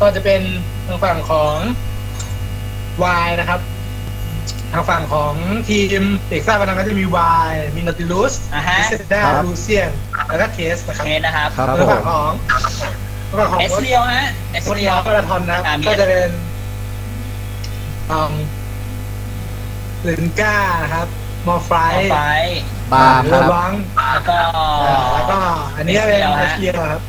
ก็จะเป็นทางฝั่งของวายนะครับทางฝั่งของทีมเด็กซ่าพนันก็จะมีวายมีนอติลูสมิเซด้าลูเซียนแล้วก็เคสนะครับเคสนะครับทางฝั่งของเอสเรียวฮะเอสเรียวมาราธอนนะก็จะเป็นลินก้านะครับมอร์ไฟบาร์ครับแล้วก็อันนี้เป็นเอสเรียวครับ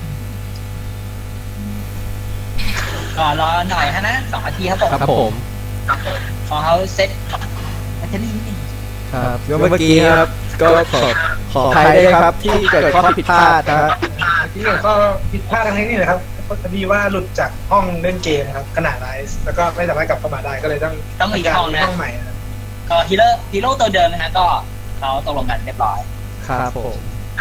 ก็รอหน่อยฮะนะ2 นาทีครับผมของเขาเซ็ตแบตเตอรี่ครับเมื่อกี้ครับก็ขออภัยด้วยครับที่เกิดข้อผิดพลาดนะครับที่เกิดข้อผิดพลาดทางเทคนิคนะครับพอดีว่าหลุดจากห้องเล่นเกมครับขนาดไลฟ์แล้วก็ไม่สามารถกลับเข้ามาได้ก็เลยต้องอีกห้องใหม่ก็ฮีโร่ตัวเดิมนะฮะก็เขาตกลงกันเรียบร้อยครับผม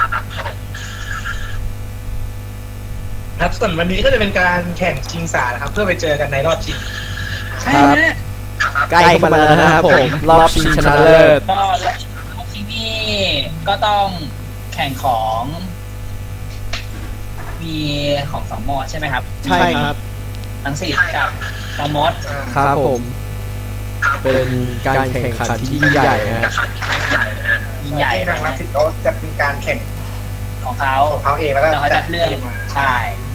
ครับส่วนวันนี้ก็จะเป็นการแข่งชิงสานะครับเพื่อไปเจอกันในรอบชิงใช่ไหมใกล้มาแล้วนะครับผมรอบชิงชนะเลิศก็รอบชิงนี่ก็ต้องแข่งของมีของ2 โหมดใช่ไหมครับใช่ครับทั้ง4กับ2 โหมดครับผมเป็นการแข่งขันที่ยิ่งใหญ่นะยิ่งใหญ่ทางนักสิทธิ์เขาจะเป็นการแข่งของเขาเองแล้วก็จัดเรื่องใช่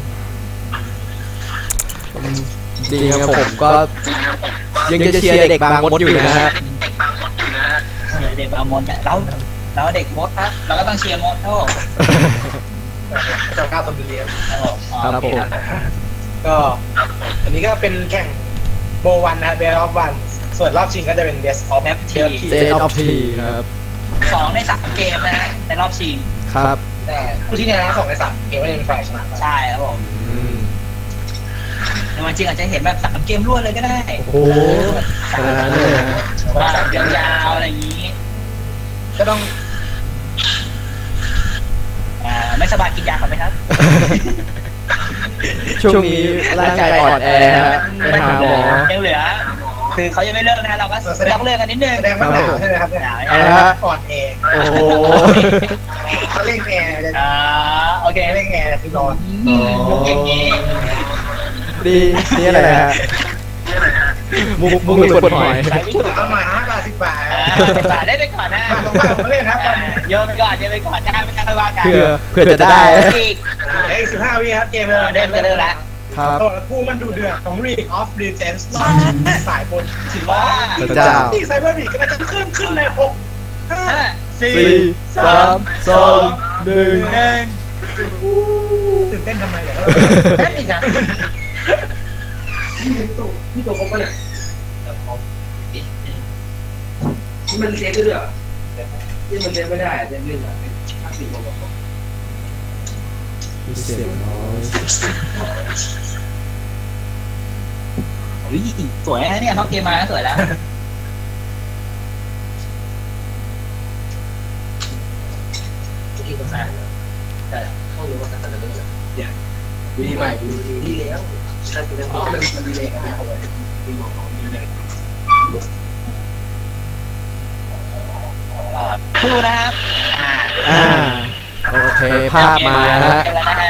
จริงๆผมก็ยังจะเชียร์เด็กบางมดอยู่นะฮะเด็กบางมดเราเด็กมดครับเราก็ต้องเชียร์มดเท่าเจ้าก้าวตนเรียนครับผมก็อันนี้ก็เป็นแข่งโบวันนะเบสออฟวันส่วนรอบชิงก็จะเป็นเบสออฟทีครับ 2 ใน 3 เกมนะฮะในรอบชิงครับแต่ผู้ที่ชนะ2 ใน 3 เกมไม่ได้เป็นฝ่ายชนะใช่ครับผมในวันจริงอาจจะเห็นแบบ3 เกมรวดเลยก็ได้โอ้โหแบบยาวๆอะไรอย่างนี้ก็ต้องไม่สบายกินยาก่อนไหมครับช่วงนี้ร่างกายอ่อนแอไปหาหมอยังเหลือคือเขายังไม่เลิกนะเราก็ต้องเลิกกันนิดนึงแสดงว่าหนาวใช่ไหมครับอ่อนแอโอ้โหเขาเล่นแอร์โอเคเล่นแอร์คือนอนดีนี่อะไรฮะมุกหรือปวดหอยเอามา5 บาท 10 บาทได้ไปก่อนนะเล่นนะโยนไปก่อนได้ไม่กล้าว่ากันเพื่อจะได้อีก15 วิครับเกมเดินเร็วแล้วครับคู่มันดูเดือดของ League of Legends สายบนถือว่าที่ไซเบอร์บีก็จะขึ้นใน6 5 4 3 2 1 ตื่นเต้นทำไมเหรอแค่นี้นะนี่ตัวครบป่ะเนี่ยมันเซฟด้วยเหรอที่มันเซฟไม่ได้เซฟเล่นอะ50 กว่าเสียงน้อยสวยนะเนี่ยเขาเกมมาสวยแล้วที่ตรงนั้นแต่เขารู้ว่าตั้งแต่เริ่มเนี่ยดีใหม่ดีแล้วถ้าจะเป็นมันดีเลยนะดีหมดดีเลยคู่นะครับโอเคภาพมาฮะ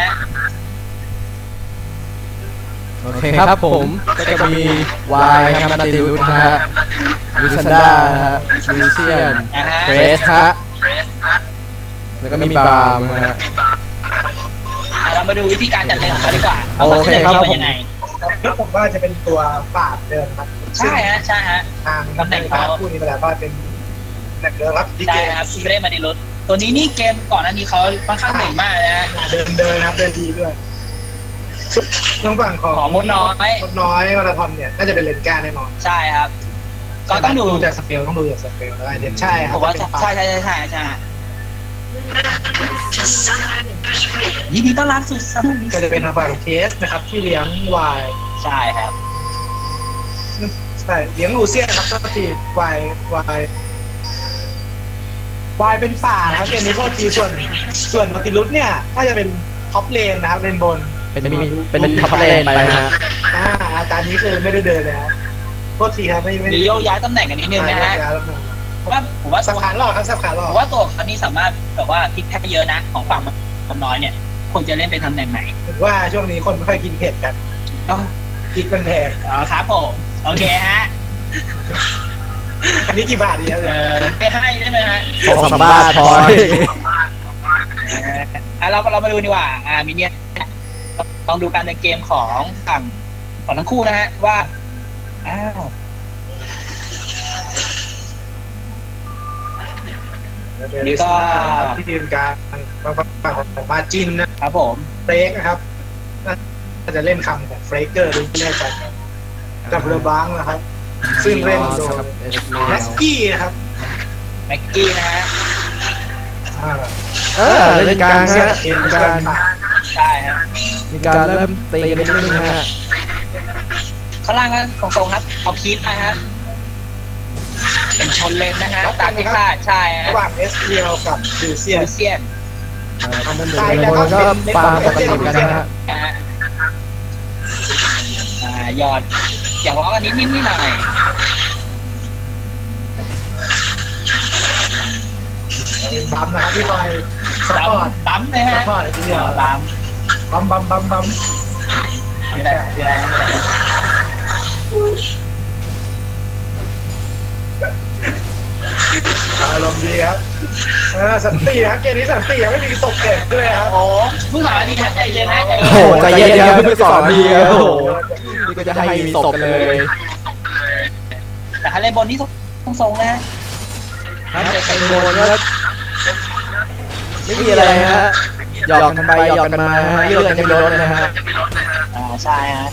โอเคครับผมก็จะมีวายครับนาติลุสฮะวิซันดาฮะมิวเซียนเฟรสฮะแล้วก็มีบาร์มฮะเรามาดูวิธีการจัดเล่นของเขาดีกว่าโอเคครับผมว่าจะเป็นตัวปราบเดิมครับใช่ฮะทางตำแหน่งเขาคู่นี้ไปแล้วก็เป็นแบบเดิมครับใช่ครับซูเปอร์มาดิลุสตัวนี้นี่เกมก่อนหน้านี้เขาค่อนข้างเก่งมากนะเดินครับเดินดีด้วยทางฝั่งของมดน้อยมาราธอนเนี่ยน่าจะเป็นเลนก้าแน่นอนใช่ครับก็ต้องดูจากสเปลต้องดูจากสเปลแล้วเด็ดใช่ครับผมว่าใช่ยินดีต้อนรับสู่ซัมเมอร์ก็จะเป็นทางฝั่งเคสนะครับที่เลี้ยงวายใช่ครับใช่เลี้ยงลูเซียนครับก็ทีวายเป็นป่านะครับเกมนี้โทษทีส่วนมัลติลุสเนี่ยถ้าจะเป็นท็อปเลนนะครับเลนบนเป็นท็อปเลนไปนะฮะอาจารย์นี้คือไม่ได้เดินเลยครับโทษทีครับไม่โยกย้ายตำแหน่งกันนิดนึงนะฮะผมว่าสับขาหลอกครับสับขาหลอกผมว่าตัวอันนี้สามารถแบบว่าพลิกแพ็คเยอะนะของฝั่งมันน้อยเนี่ยควรจะเล่นเป็นตำแหน่งไหนถือว่าช่วงนี้คนไม่ค่อยกินเผ็ดกันกิ๊กมันแพงอ๋อครับผมโอเคฮะอันนี้กี่บาทดีครับไม่ให้ใช่ไหมฮะ 2-3 บาทพอเรามาดูดีกว่ามินเนี่ยลองดูการเล่นเกมของฝั่งของทั้งคู่นะฮะว่านี่ก็ที่ทีมการของมาจินนะครับผมเฟรกนะครับน่าจะเล่นคำของเฟรกเกอร์ดูไม่แน่ใจกับเรือบังนะครับซึ่งเล่นโดยแมสกี้นะครับแม็กกี้นะฮะเล่นกลางฮะมีการใช่ฮะมีการเริ่มตีกันนิดนึงฮะข้างล่างก็ตรงๆครับเอาคีดนะฮะเป็นชนเลนนะฮะตามที่คาดใช่ฮะระหว่างเอสเรียลกับดูเซียนลูเซียนมันก็ปาปกติกันนะฮะนะฮะหยอดอยากล้อกันนิดหน่อยบัมนะครับพี่บอยสปอร์ตปั๊มเลยฮะสปอร์ตทีเดียวปั๊มบัมไม่ได้อารมณ์ดีครับสันติครับเกมนี้สันติยังไม่มีตกเก็บด้วยครับโอ้เพิ่งสอนดีครับใจเย็นนะโอ้โหใจเย็นเดี๋ยวเพิ่ง2 นาทีครับโอ้โหนี่ก็จะให้มีศพกันเลยแต่ฮันเลบอลนี่ทรงๆนะครับไอ้โมนก็ไม่มีอะไรฮะหยอกกันไปหยอกกันมาฮะเลือดยังไม่ลดนะฮะใช่ฮะ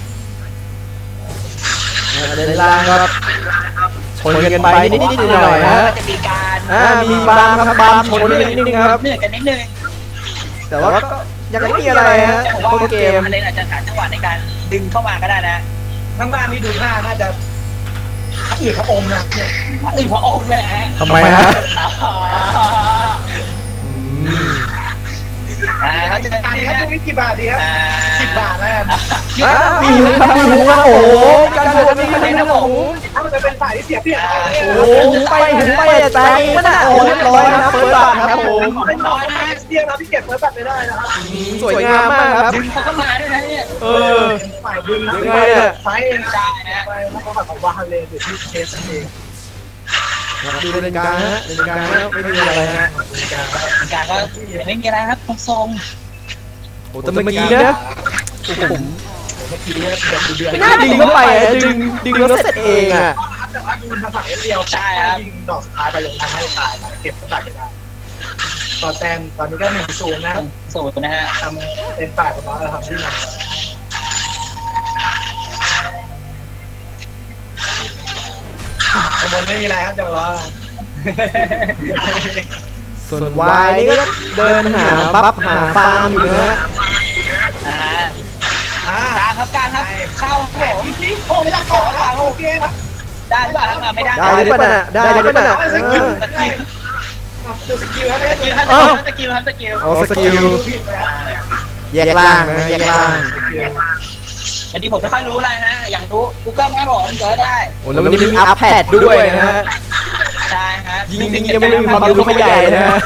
เดินล่างก็ชนกันไปนิดๆหน่อยๆฮะจะมีการมีบามครับบามชนนิดนึงครับเหนื่อยกันนิดนึงแต่ว่าก็ยังไม่มีอะไรฮะผมต้ว่านเกมมันเลยอาจจะหาจังหวะในการดึงเข้ามาก็ได้นะทั้งบ้านนี้ดูหน้าน่าจะอื่นพระองค์นะเนี่ยอื่นพระองค์เลยฮะทำไมฮะเขาจะอันนี้ครับกี่บาทดีครับ10 บาทแล้วกันมีหูครับมีหูครับโอ้โหการโดนนี่ไม่นะผมถ้ามันจะเป็นฝ่ายที่เสียเปรียบโอ้โหหูไปใจมันอ่ะโอ้เรียบร้อยครับเปิดบาทครับผมเป็นน้อยนะเสียเราที่เก็บเปิดบัตรไม่ได้นะครับสวยงามมากครับดึงเขาก็มาด้วยนะเนี่ยฝ่ายดึงนะยังไงเนี่ยไฟเองนะได้นะไปนักข่าวของวาฮาเลอยู่ที่เคสเองดูเลนกลางฮะเลนกลางแล้วไม่มีอะไรฮะการก็ไม่มีอะไรครับทรงโอ้แต่เมื่อกี้นะผมเมื่อกี้เนี่ยแบบดูเดือดไม่น่าดึงเข้าไปอ่ะดึงแล้วเสร็จเองอ่ะแต่ว่าดูทางฝั่งเดียวยิงดอกสุดท้ายไปลงทางให้ตายเก็บตัดไม่ได้ต่อแต้มตอนนี้ก็1-0นะครับสูตรนะฮะทำเป็นฝ่ายของเราทำที่ไหนขบวนไม่มีอะไรครับจังหวะส่วนวายนี่ก็เดินหาบัฟหาฟาร์มอยู่นะฮะการครับการครับเข้าผมโอ้ไม่ต้องขอทางโอเคครับได้หรือเปล่าครับไม่ได้ได้หรือเปล่าได้หรือเปล่าดูสกิลครับสกิลครับสกิลครับสกิลเอาสกิลแยกล่างนะแยกล่างอันนี้ผมไม่ค่อยรู้อะไรนะอยากรู้ Google ครับผมเจอได้โอ้แล้ววันนี้มีอัพแพดด้วยนะฮะใช่ฮะยิงยังไม่มีความรู้เขาใหญ่นะฮะ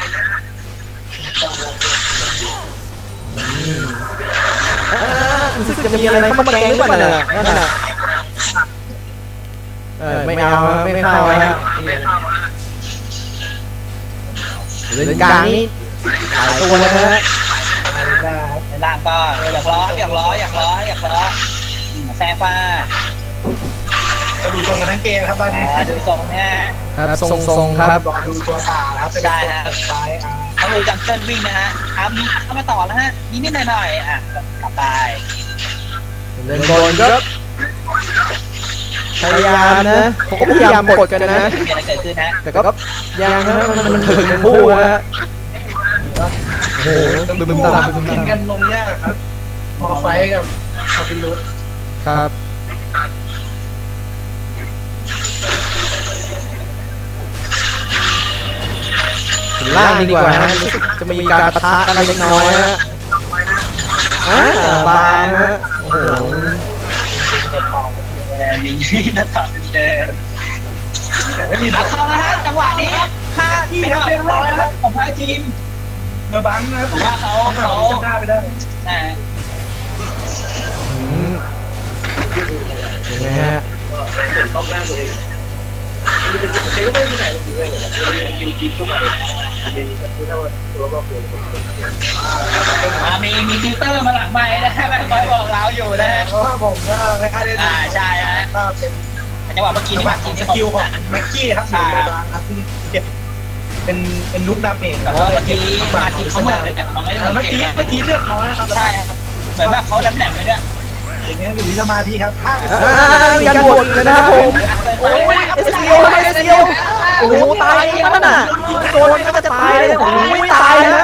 รู้สึกจะมีอะไรเข้ามาแกงหรือเปล่าน่ะนั่นน่ะไม่เอาไม่เข้าฮะเลนกลางนี่หลายตัวนะฮะในล่างก็อยากล้อแซงฟ้าจะดูตรงกันทั้งเกมครับตอนนี้ดูทรงเนี่ยครับทรงๆครับดูตัวตาครับเป็นตัวซ้ายเขาดูจังเกิลวิ่งนะฮะเข้ามาต่อแล้วฮะนิดหน่อยกลับไปเล่นบอลก็พยายามนะผมก็พยายามกดกันนะมีอะไรเกิดขึ้นฮะแต่ก็ยังนะมันถึงคู่นะฮะโอ้โหบึ้มตากินกันลงยากครับมอไฟกับคาบิลุสครับล่างดีกว่าฮะจะมีการปะทะกันเล็กน้อยฮะบางฮะโอ้โหยิงที่หน้าต่างเดินไม่มีเข้าแล้วฮะจังหวะนี้5ที่เรียบร้อยแล้วผมพาทีมเมื่อบังนะผมว่าเขาจะได้ไปได้นะมีทีมทุกคนมีติวเตอร์มาหลังไม้นะฮะคอยบอกเราอยู่นะฮะเพราะว่าผมก็ไม่ค่อยได้ใช่ฮะก็เป็นจังหวะเมื่อกี้นี่สกิลของแม็กกี้ครับครับที่เก็บเป็นลูกดาเมจแต่ว่าเมื่อกี้มาทีเขาเหมือนเลยแต่เขาไม่ได้เมื่อกี้เลือกน้อยนะครับใช่ครับเหมือนแบบเขาแหลมๆเลยเนี่ยอย่างนี้อยู่ที่สมาธิครับถ้ามีการบวกเลยนะครับผมโอ้ยเอสเอลเอสเอลโอ้โหตายแล้วน่ะโดนก็จะตายเลยผมไม่ตายนะ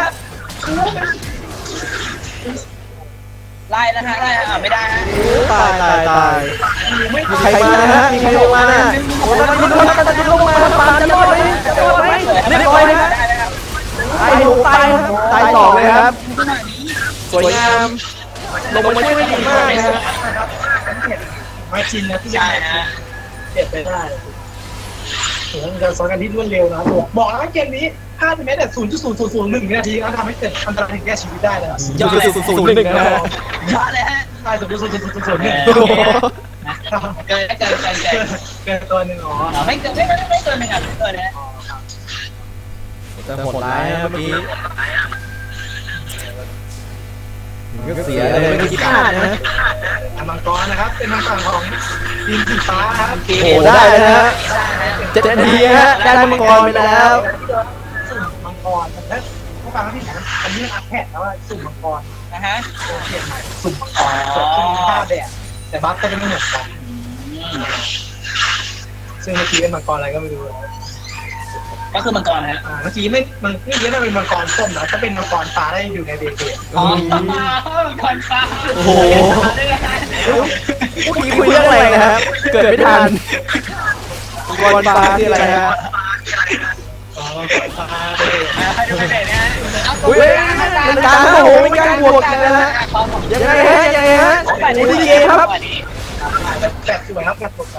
ไล่นะฮะไล่ไม่ได้ฮะตายมีใครมานะฮะมีใครลงมานะโอ้ยมันลงมาจะลงมาปานจะรอดไหมจะรอดไหมเรียบร้อยนะตายถูกตายต่อเลยครับสวยงามลงมาช่วยดีมากนะครับไม่ชินนะที่ใช่ฮะเก็บไปได้โอ้โหจะซ้อนกันที่รวดเร็วนะบอกแล้วว่าเกมนี้5 เมตรแต่ 0.0001 วินาทีแล้วทำให้เกิดอันตรายถึงแก่ชีวิตได้เลยยอดเลย001นะฮะยอดเลยฮะใช่0.0001 เกินตัวหนึ่งอ๋อไม่เกินหนึ่งอ่ะเกินนะจะโหดร้ายนะเมื่อกี้ก็เสียเลยไม่คิดพลาดนะมังกรนะครับเป็นมังกรของทีมสีฟ้าครับโอ้ได้เลยนะ7 นาทีฮะได้มังกรไปแล้วมังกรแล้วผู้ฟังที่ไหนอันนี้อัพแพดแล้วว่าสุ่มมังกรนะฮะเปลี่ยนใหม่สุ่มมังกรเกิดขึ้นภาพแบบแต่บัฟก็จะไม่เหมือนกันซึ่งเมื่อกี้เป็นมังกรอะไรก็ไม่รู้ก็คือมังกรฮะเมื่อกี้ไม่มันเมื่อกี้มันเป็นมังกรส้มนะถ้าเป็นมังกรฟ้าได้อยู่ในเบเกอร์อ๋อมังกรฟ้าโอ้โหเมื่อกี้คุยเรื่องอะไรนะครับเกิดไม่ทันมังกรฟ้าที่อะไรฮะอ๋อมังกรฟ้าเลยให้ดูไปเด็ดนะฮะอุ้ยเป็นการโอ้โหเป็นการบวกเลยนะฮะยังไงฮะโอ้ดีเกมครับแต่สวยครับกัดตกใจ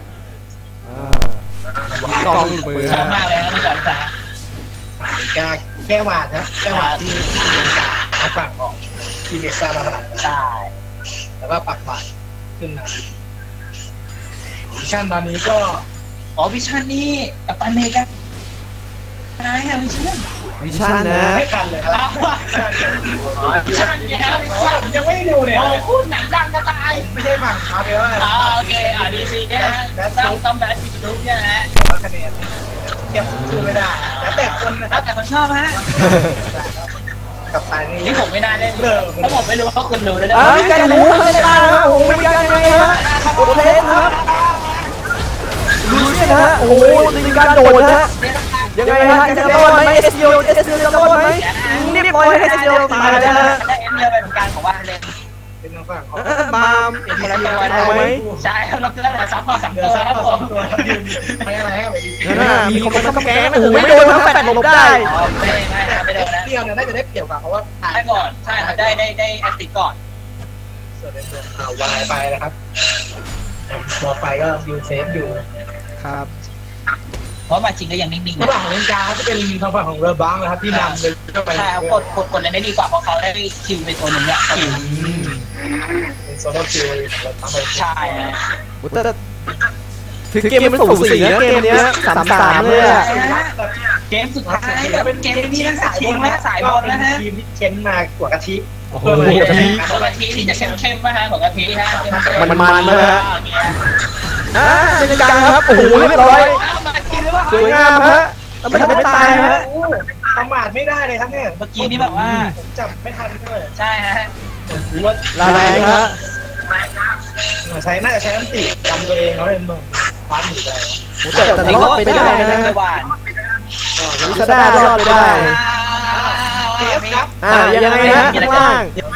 กองมือชอบมากเลยนะมังกรฟ้าแก้วหวานนะแก้วหวานที่ฝั่งของทีมเอ็กซ์ตร้ามาขนาดใช่แล้วก็ปักหวานขึ้นมาวิชั่นตอนนี้ก็อ๋อวิชั่นนี่กับปันเมกันนายฮะวิชั่นวิชั่นนะไม่ทันเลยครับวิชั่นเนี่ยยังไม่ดูเนี่ยโอ้พูดหนังดังจะตายไม่ใช่ฝั่งคาเฟ่ว่าโอเคดีซีเนี่ยฮะต้องแบทยูทูบเนี่ยนะฮะคะแนนเก็บชื่อไม่ได้แล้วแต่คนนะคแล้รัวบแต่คนชอบฮะกับตายนี่นี่ผมไม่น่าเล่นถ้าผมไม่รู้ว่าคุณรู้แล้วมีการหูไม่ได้นะโอ้โหมีการยังไงฮะโอเคครับดูสินะฮะโอ้โหมีการโดดนะยังไงฮะจะรอดไหมเอสเอลจะรอดไหมเรียบร้อยให้เอสเอลตายแล้วฮะได้เอ็นเดียเป็นการของว่าเล่นเป็นทางฝั่งของบามเอาไหมใช่ครับเราเล่นแต่ซับพอ3 เดืตัอวดครับผมตัวยืนไม่อะไรให้กับไอ้ดีมีคนมาแกงโอ้โหไม่โดนทั้งแปดหลบได้ไม่โดนนะเดียวเนี่ยน่าจะได้เปรียบกว่าเพราะว่าได้ก่อนใช่ครับได้แอสติก่อนส่วนในตัววายไปนะครับมอไฟก็ยูเซฟอยู่ครับเพราะมาจริงก็ยังนิ่งๆระหว่างของเลนกาจะเป็นทางฝั่งของเรอบังนะครับที่นำเลยไปใช่ครับกดเล่นได้ดีกว่าเพราะเขาได้คิวไปตัวหนึ่งเนี่ยคิวเป็นโซโล่คิวใช่ฮะแต่ถึงเกมมันสูสีนะเกมเนี้ย3-3เลยอะเกมสุดท้ายเป็นเกมที่ทั้งสายบนและสายบนนะฮะทีมที่เค้นมากว่ากะทิโอ้โหกะทิที่จะเข้มๆมาฮะของกะทิฮะมันนะฮะเป็นการครับโอ้โหเรียบร้อยสวยงามฮะไม่ทำให้ตายฮะประมาทไม่ได้เลยครับเนี่ยเมื่อกี้นี่แบบว่าผมจับไม่ทันเลยใช่ฮะลาแรงฮะใช้น่าจะใช้อันติจำตัวเองเขาเป็นเมืองคว้าหนีไปแต่รอดไปได้นะหวานวิซาด้ารอดไปได้เทสครับยังไงฮะข้างล่าง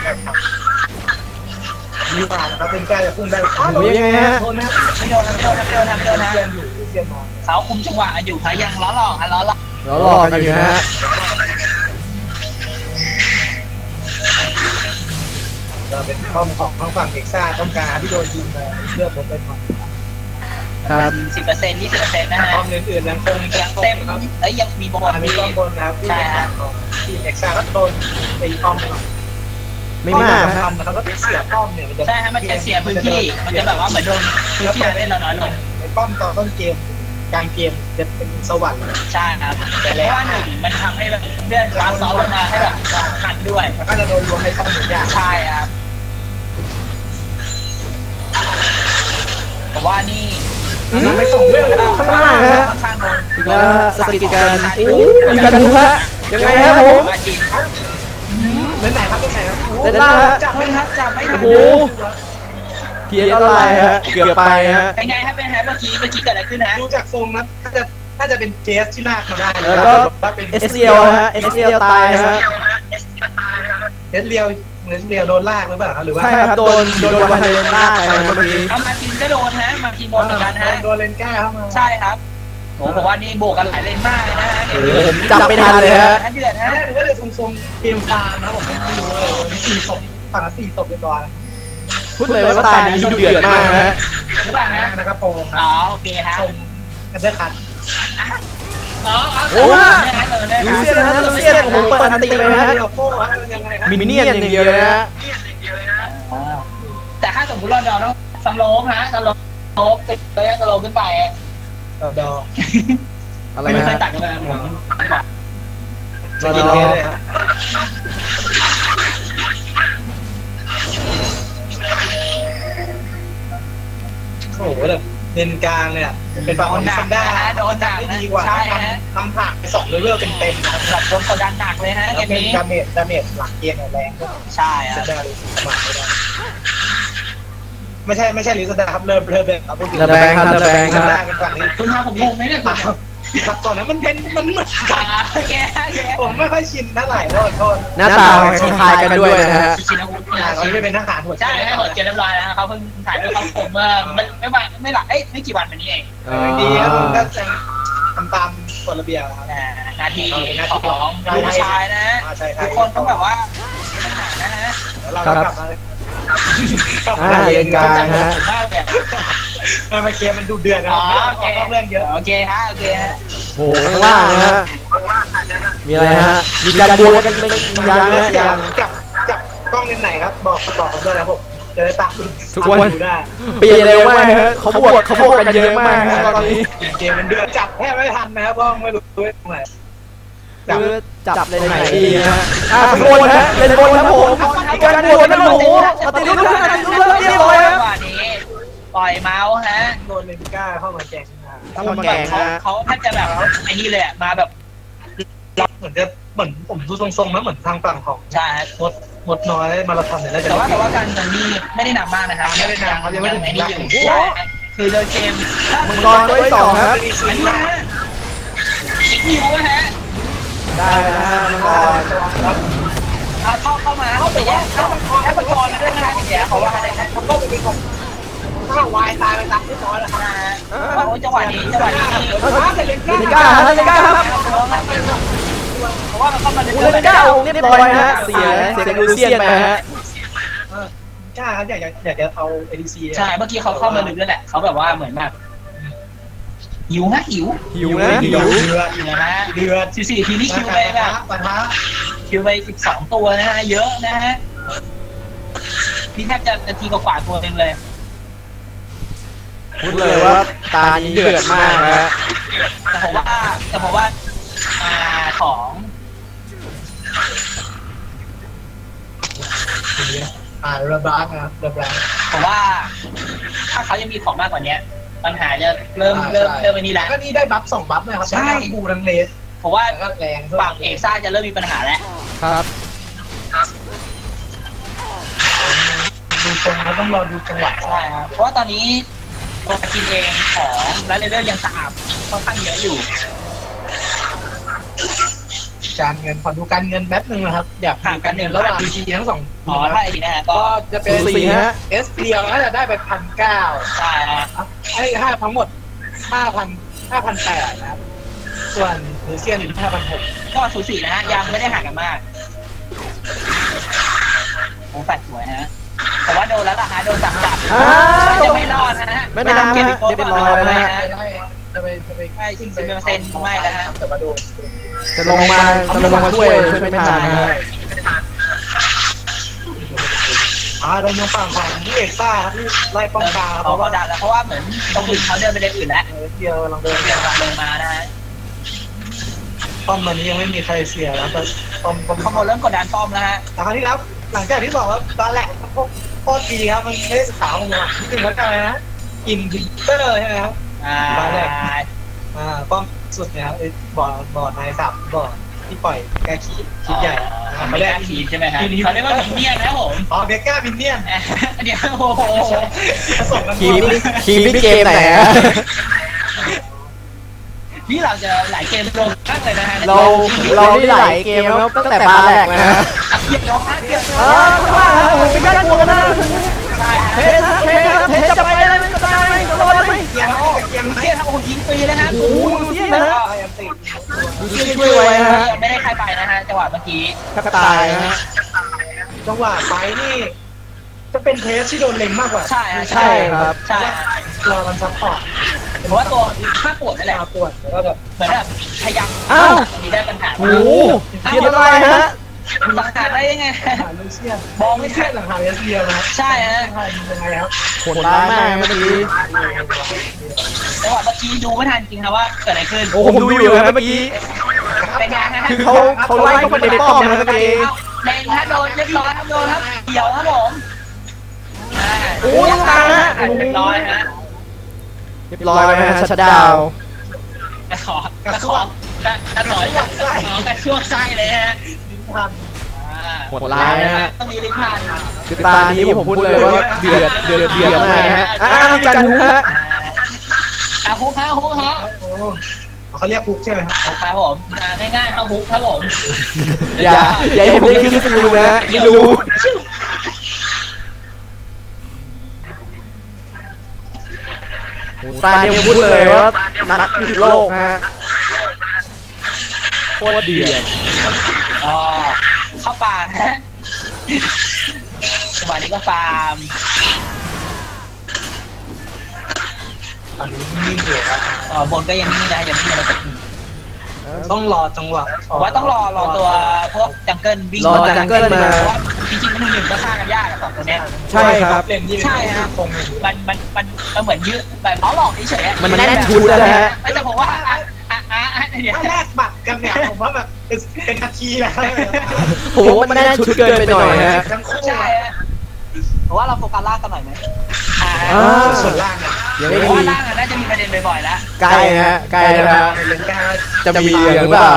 มีผ่านนะครับเป็นการจะพุ่งได้ยังไงฮะโทษนะไม่โดนนะเรียนอยู่เรียนนอนเขาคุมจังหวะอยู่พยังล้อหลอกล้อหลอกเรารอกันอยู่ฮะเราเป็นข้อมของทางฝั่งเอกซ่าต้องการที่โดนยิงไปเลือกผมเป็นของครับ 10% 20%นะฮะข้อมอื่นๆยังคงยังเต็มแล้วยังมีบอลมีมีข้อมบนนะครับที่ของทีมเอกซ่าก็โดนตีข้อมก่อนไม่มากฮะนะครับก็เสียข้อมเนี่ยมันจะใช่ฮะมันจะเสียพื้นที่มันจะแบบว่าเหมือนโดนพื้นที่เล่นเราน้อยลงไอ้ป้อมตอนต้นเกมกลางเกมจะเป็นสวรรค์ใช่ครับแต่เพราะว่าหนึ่งมันทำให้แบบเลื่อนความซ้อมลงมาให้แบบขันด้วยแล้วก็จะโดนรวมในสมุดยากใช่ครับแต่ว่านี่ไม่ส่งเรื่องเลยข้างล่างฮะข้างโน้นอีกแล้วสกิดกันมีกันทุกฮะยังไงฮะผมมาจริงเล่นไหนครับเล่นไหนครับเล่นล่างฮะจับไม่ทันจับไม่ทันโอ้โหเพียร์ออนไลน์ฮะเกือบไปฮะเป็นไงครับเป็นไงเมื่อกี้เกิดอะไรขึ้นฮะดูจากทรงนะน่าจะเป็นเจสที่ลากมาได้แล้วก็เป็น SCL ฮะ SCL ตายฮะเอสเรียวโดนลากหรือเปล่าครับหรือว่าใช่ครับโดนวันเดนลากไปเมื่อกี้เอามาทีมก็โดนฮะมาทีมโดนเหมือนกันฮะโดนเลนก้าเข้ามาใช่ครับโอ้ผมว่านี่โบกกันหลายเลนมากเลยนะฮะผมจับไม่ทันเลยฮะเดือดฮะหรือว่าจะทรงเกมฟาร์มนะผมไม่รู้เลย4 ศพฝั่งละ4 ศพเรียบร้อยพูดเลยว่าตานี้ดุเดือดมากฮะหรือเปล่าฮะนะครับโปรคอ๋รัอบ โอเคครับชมกันเดอร์คัทอ๋อโอ้ฮะลูลูเซียนนะลูเซียนผมเปิดอันตีเลยฮะโป้ยังไงครับมินเนี่ยนอย่างเดียวเลยฮะแต่ถ้าสมมติเราต้องสโลปฮะสโลปติดเลยสโลปขึ้นไปดออะไรไม่เคยฮะตัดกันเลยผมจะกินเลยครับโอ้โหแบบเลนกลางเนี่ยเป็นฝั่งของซันด้าโดนหนักได้ดีกว่าใช่ฮะทำผ่านไป2เลเวลเต็มๆนะครับแบบโดนกดดันหนักเลยฮะเกแล้วมเป็นนี้ดาเมจหลังเกมแรงก็ใช่คซัรับนด้ารู้สึกประมาทไม่ได้ไม่ใช่ลิซันด้าครับเริ่มเลยครับพูดถึงระแบงครับระแบงซันคด้ารับเป็นฝั่งนี้คุณทำผมงงไหมเนี่ยคุณครับก่อนนั้นมันเหมือนกันโอเคโอเคผมไม่ค่อยชินเท่าไหร่โทษหน้าตาคล้ายกันด้วยนะฮะชินวุฒิตอนนี้ไม่เป็นทหารหัวใช่ให้หัวเกียร์เรียบร้อยแล้วเขาเพิ่งถ่ายด้วยเขาผมเมื่อไม่หลักไม่กี่วันมานี้เองดีครับผมก็จะทำตามกฎระเบียบครับนาทีของลูกชายนะฮะทุกคนต้องแบบว่านะฮะแล้วเราก็กลับมาเลนกลางฮะมากแบบมาเกมมันดูเดือดนะอ๋อครับโอเคเรื่องเยอะโอเคฮะโอเคฮะโอ้โหข้างล่างนะฮะมีอะไรฮะมีการบวกกันเป็นยังนะฮะยังจับกล้องเล่นไหนครับบอกผมด้วยนะผมจะได้ตามทุกวันดูได้เปลี่ยนเร็วมากฮะเขาบวกกันเยอะมากฮะตอนนี้เกมมันเดือดจับแทบไม่ทันนะครับเพราะไม่รู้ด้วยตรงไหนจับเลนไหนดีฮะบนฮะเลนบนครับผมมีการบวกกันโอ้โหปฏิรูปเรียบร้อยฮะวันนี้ปล่อยเมาส์ฮะโดนเลนก้าเข้ามาแกงนะเข้ามาแกงฮะเขาแทบจะแบบไอ้นี่เลยมาแบบเหมือนผมดูทรงๆแล้วเหมือนทางฝั่งของใช่หมดน้อยมาราธอนเนี่ยน่าจะแต่ว่าการเงินนี่ไม่ได้หนักมากนะครับไม่ได้หนักเขายังไม่ถึงนี่อยู่คือเดินเกมมังกรด้วย2ครับอันนี้ฮะอีกนิวฮะได้นะฮะมังกรเข้ามาแต่ว่าแอปเปิลกรมาด้วยนะอย่างเงี้ยเขาว่าอะไรนะเขาก็เป็นของถ้าวายตายไปตามที่น้อยแล้วครับโอ้จังหวะนี้เลนก้าฮะเลนก้าครับเพราะว่ามันเข้ามาเลนก้าเรียบร้อยฮะเสียลูเซียนไปฮะกล้าครับอยากจะเอา ADC ใช่เมื่อกี้เขาเข้ามาลึกด้วยแหละเขาแบบว่าเหมือนแบบหิวนะหิวหิวนะหิวเดือดหิวนะฮะเดือด 14ทีนี่คิวไปแบบปะทะคิวไป12ตัวนะฮะเยอะนะฮะนี่แทบจะนาทีกว่าตัวเองเลยพูดเลยว่าตานี้เดือดมากฮะแต่ผมว่าของระบาดนะครับระบาดผมว่าถ้าเขายังมีของมากกว่านี้ปัญหาจะเริ่มไปนี่แหละก็นี่ได้บัฟ2 บัฟนะครับบูดังเลสผมว่าก็แรงฝั่งเอกซ่าจะเริ่มมีปัญหาแล้วครับดูตรงแล้วต้องรอดูจังหวะใช่ครับเพราะว่าตอนนี้ตัวกินเองของและเรื่องยังสะอาดค่อนข้างเยอะอยู่การเงินขอดูการเงินแป๊บนึงนะครับอยากห่างกันเงินระหว่าง DG ทั้ง2 อ๋อถ้าไอ้นี่นะฮะก็ก็จะเป็นสี่ฮะ S เดียวน่าจะได้ไป1,900 ใช่ฮะไอ้5ทั้งหมด5,800นะครับส่วนลูเซียนอยู่ที่5,600 ก็สูสีนะฮะยังไม่ได้ห่างกันมากโอ้แปดสวยฮะแต่ว่าโดนแล้วล่ะฮะโดนจับยังไม่รอดนะฮะไม่นานฮะเรียบร้อยนะฮะจะไปไม่10%ไม่แล้วฮะแต่มาดูจะลงมาช่วยไม่ทันนะฮะโดนฝั่งของพี่เอกซ่าครับที่ไล่ป้องกันเพราะว่าดันแล้วเพราะว่าเหมือนตรงอื่นเขาเดินไปเลนอื่นแล้วเดียวลองเดินมานะฮะป้อมมันนี้ยังไม่มีใครเสียแล้วแต่ป้อมขโมยเริ่มกดดันป้อมแล้วฮะแต่ครั้งที่แล้วหลังจากที่บอกว่าตอนแรกโคตรดีครับมันไม่ได้ศึกษาของมันที่ถึงแล้วกันนะกินเตอร์ใช่ไหมครับตอนแรกป้อมสุดนะครับบ่อในสับบ่อที่ปล่อยแกคีคิดใหญ่เขาเรียกคีใช่ไหมครับเขาเรียกว่ามินเนี่ยนนะผมเบก้ามินเนี่ยนเดี๋ยวโอ้โหคีนี่เกมไหนฮะนี่เราจะหลายเกมลงมากเลยนะฮะเราได้หลายเกมแล้วตั้งแต่บาร์แรกนะฮะเกียร์น้องเกียร์ว่าไม่กล้ากลัวกันนะเทจะไปอะไรจะไปจะรอดไหมเกียร์โอ้ยิงฟรีเลยฮะโอ้ดูเที่ยนะดูเที่ยช่วยไว้ฮะไม่ได้ใครไปนะฮะจังหวะเมื่อกี้ถ้าตายนะฮะจังหวะไปนี่จะเป็นเทสที่โดนเล็งมากกว่าใช่ครับใช่รอมันซัพพอร์ตเพราะว่าตัวถ้าปวดนั่นแหละปวดแล้วก็แบบเหมือนแบบพยายามมีได้ปัญหาโอ้โหเทียบอะไรฮะปัญหาได้ยังไงมองไม่เทียบหลังหาเอสเดียนะใช่ฮะยังไงครับโหดร้ายมากเมื่อกี้จังหวะเมื่อกี้ดูไม่ทันจริงครับว่าเกิดอะไรขึ้นโอ้ผมดูอยู่นะเมื่อกี้เป็นไงฮะคือเขาไล่เข้าไปในป้อมนะเมื่อกี้เล่นฮะโดนเรียบร้อยครับโดนครับเกี่ยวครับผมโอ้ยังตายฮะเรียบร้อยฮะเรียบร้อยฮะชัดดาวกระถอยช่วงไส้เลยฮะโหดร้ายนะฮะต้องมีลิ้นพันคือตานี้ผมพูดเลยว่าเดือดมากฮะกันฮุกฮะฮุกฮะเขาเรียกฮุกใช่ไหมครับผมง่ายๆเขาฮุกครับผมอย่าให้ผมได้คิดดูนะไม่รู้ตาเนี่ยพูดเลยว่านักที่โลกฮะโคตรเดือดเข้าป่าฮะวันนี้ก็ฟาร์มอันนี้นิ่งอยู่บนก็ยังนิ่งได้ยังไม่มีอะไรต้องรอจังหวะว่าต้องรอตัวพวกจังเกิลวิ่งจังเกิลมาจริงๆมันหนึ่งก็ฆ่ากันยากสองตัวเนี้ยใช่ครับใช่ฮะมันเหมือนยืดแบบเขาหลอกเฉยๆมันแน่นชุดนะฮะแต่ผมว่าถ้าแลกบัตรกันเนี่ยผมว่าแบบเป็นนาทีแล้วผมว่ามันแน่นชุดเกินไปหน่อยฮะใช่เพราะว่าเราโฟกัสล่างกันหน่อยไหมส่วนล่างเนี่ยเพราะว่าล่างน่าจะมีประเด็นบ่อยๆแล้วใกล้ฮะใกล้แล้วจะมีหรือเปล่า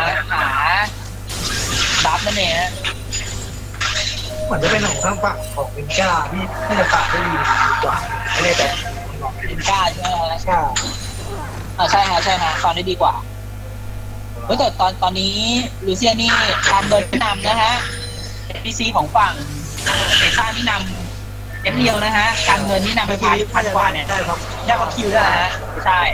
บัฟนั่นเองเหมือนจะเป็นของทางฝั่งของวินก้าที่น่าจะตัดได้ดีกว่าไม่ได้แต่วินก้าใช่ไหมใช่ใช่ฮะฟังได้ดีกว่าแต่ตอนนี้ลูเซียนี่ทำโดยนำนะฮะ NPC ของฝั่งเอซ่านี่นำเดียวนะฮะการเงินนี่นำไปพันกว่าเนี่ยได้ก็คิวได้ฮะใช่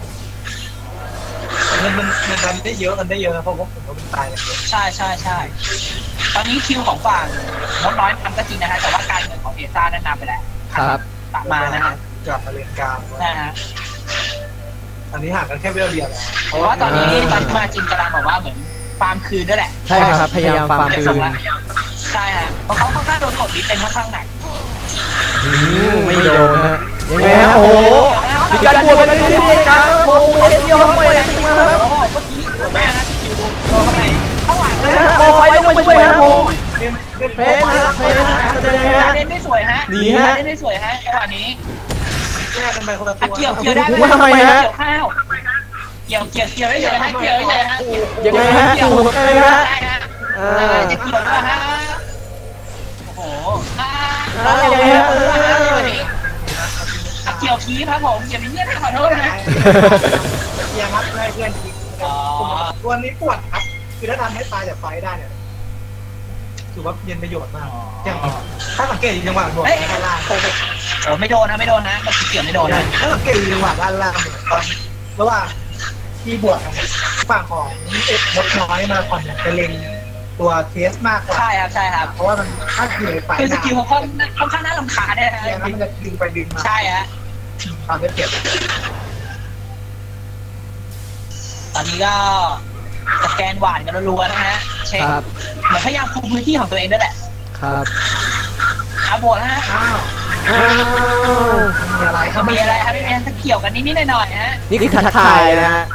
มันได้เยอะนะเพราะผมก็เป็นตายเลยใช่ตอนนี้คิวของฝั่งลดน้อยทำก็จริงนะฮะแต่ว่าการเงินของเอซ่านั้นนำไปแล้วครับตัดมานะฮะกลับมาเรียนการนะฮะอันนี้ห่างกันแค่เวลเดียวเพราะว่าตอนนี้มาจริงกำลังบอกว่าเหมือนฟาร์มคืนด้วยแหละใช่ครับพยายามฟาร์มคืนใช่ฮะเพราะเขาค่อนข้างโดนกดดิเป็นค่อนข้างหนักไม่โดนนะยังไงฮะโอ้โหมีการบวกกันที่นี่ครับโอ้โหเดียวเข้าไปเลยจริงๆครับโอ้โหเมื่อกี้แม่นะคิวดูเข้าไปข้างหลังเลยโอ้ยต้องไปช่วยฮะโอ้เพชรเล่นได้สวยฮะดีฮะเล่นได้สวยฮะจังหวะนี้แยกกันไปคนละตัวเกี่ยวได้ไหมทำไมฮะเกี่ยวได้เลยฮะเกี่ยวได้เลยฮะยังไงฮะถูกเลยฮะจะเกี่ยวด้วยฮะโอ้โหยังไงฮะเกี่ยวคีครับผมอย่าไปเยี่ยมขอโทษนะเกี่ยวครับให้เพื่อนคิดตัวนี้ปวดครับคือถ้าทำให้ตายจากไฟได้เนี่ยถือว่าเย็นประโยชน์มากอย่างถ้าสังเกตจังหวะบวกด้านล่างไม่โดนนะมันเกี่ยวไม่โดนนะถ้าสังเกตจังหวะด้านล่างระหว่างที่บวกฝั่งของมดน้อยมาก่อนเนี่ยจะเล็งตัวเทสมากกว่าใช่ครับเพราะว่ามันถ้าอยู่ในไฟคือสกิลเขาค่อนข้างน่ารำคาญเนี่ยมันจะดึงไปดึงมาใช่ฮะความได้เปรียบตอนนี้ก็สแกนหวานกันรัวๆนะฮะเช็คเหมือนพยายามคุมพื้นที่ของตัวเองด้วยแหละครับอาโบนะฮะอ้าวมีอะไรครับมีอะไรครับพี่แมนเกี่ยวกันนิดๆหน่อยๆฮะนี่คือทักทายนะฮะ